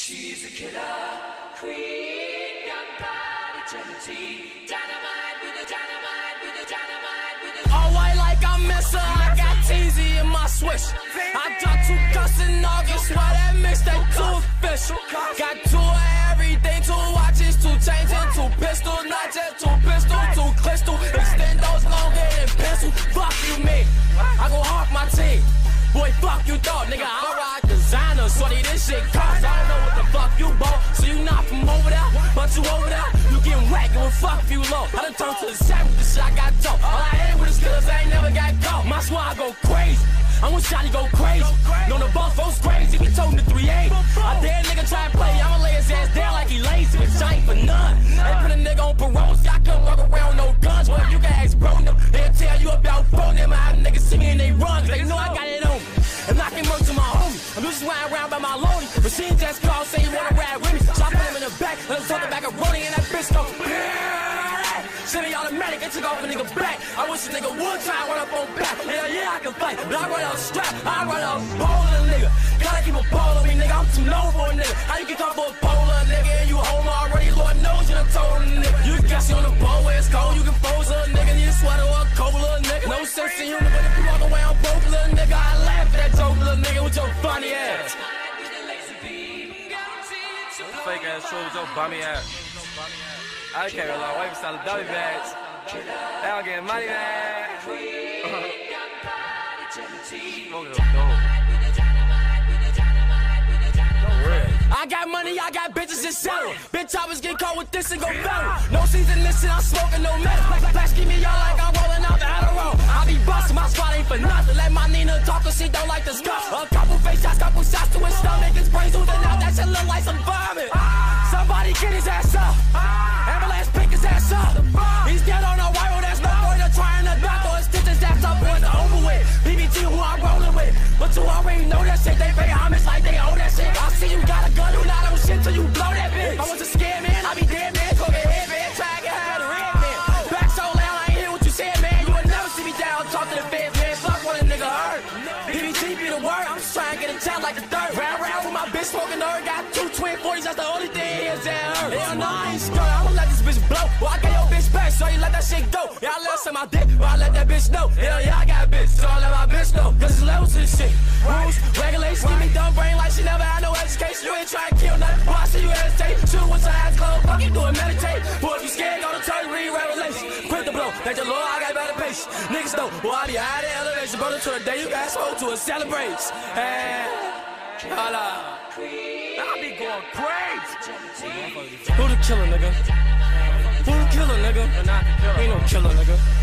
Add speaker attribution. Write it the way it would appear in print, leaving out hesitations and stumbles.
Speaker 1: She's a killer queen, young body gelatine, dynamite with a dynamite with a dynamite with a. All white like I'm Missa, I got TZ in my swish. I dropped 2 cuss in August, why that mixtape too official? Got 2 of everything, 2 watches, 2 chains and 2 pistols, not just 2 pistols, 2 crystal, extend those longer than pencil. Fuck you, me. I go half my team. Boy, fuck you thought, nigga, I rock designer. Sorry, this shit cost. I don't know what the fuck you bought. So you not from over there, but you over there. You getting whacked, and fuck you low. I done turned to the sack with the shit I got dope. All I had with the skillers, I ain't never got caught. My squad go crazy. I'm with Shotty go crazy. No, the boss folks crazy. We told him to 3-8. I dare a nigga try to play. I'ma lay his ass down like he lazy. Bitch, I ain't for none. They put a nigga on parole, so I couldn't walk around no guns. Well, you can ask bro, they'll tell you about phone them. How niggas see me and they run, cause they know I got it on me. And I can work to my homie. I'm just riding around by my loadie. Machine just called, say you wanna ride with me. So I put him in the back, let him talk the back of rolling, and that bitch go. Semi-automatic, it took off a nigga back. I wish a nigga would try and run up on back. Hell yeah, I can fight, but I run out strap. I run out bowler, nigga. Gotta keep a pole on me, nigga. I'm too low for a nigga. How you get caught for a bowler, nigga? And you home already, Lord knows you done told a nigga. You got you on the bowl where it's cold, you can pose a nigga. Need a sweater or a coat, little nigga. No sense in you, but if you walk away on broke, little nigga, I laugh at that joke, little nigga, with your funny ass.
Speaker 2: Fake ass show with your bummy ass. I can't rely on wait for selling dummy bags. They all getting money, man.
Speaker 1: I got money, I got bitches and settle. Bitch, I was getting caught with this and go federal. No season, listen, I'm smoking no metal. Flash, give me y'all like I'm rolling out the Adderall. I be busting, my squad ain't for nothing. Let my Nina talk, cause she don't like the scuff. A couple face shots, couple shots to his stomach. His brains oozing out, that shit look like some vomit. Somebody get his ass up. Ambulance pick his ass up. He's dead on the wire, that's no point of trying to knock or stitch his ass up on the over with. BBT who I'm rolling with. But you already know that shit, they pay homage like they own that shit. I see you got a gun, you not on shit till you blow that bitch. I was a scared man, I be dead man, talking head man, try to get high to red man. Back so loud, I ain't hear what you said, man. You would never see me down, talk to the feds, man. Fuck what a nigga hurt. BBT be the word, I'm just trying to get a chat like the third. Round with my bitch smoking her, got 2 twin 40s, that's the only thing is that hurt. Hell no, I ain't scared, I'ma let this bitch blow. Well, I got your bitch back, so you let that shit go. Yeah, I let some my dick, well, I let that bitch know. Hell yeah, I got a bitch, so I let my bitch know. Cause it's levels to this shit. Rules, regulations, give me dumb brain like she never had no education. You ain't trying to kill nothing, boy, I see you hesitate. Shoot with your eyes closed, fuck you doing meditate. Boy, if you scared, go to church, read Revelation. Quit the blow, thank the Lord, I got better patience. Niggas know, boy, I be high the elevation. Brother, to the day you got spoke to, it celebrates. And, holla. I be going crazy. Who the killer, nigga? Who the killer, nigga? Ain't no killer, nigga.